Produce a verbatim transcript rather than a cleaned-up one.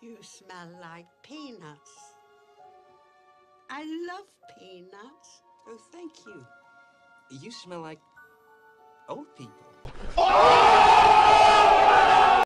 You smell like peanuts. I love peanuts. Oh, thank you. You smell like old people. Oh!